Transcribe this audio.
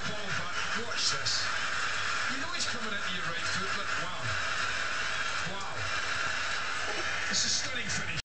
ball back. Watch this. You know he's coming into your right foot, but wow. Wow. This is stunning finish.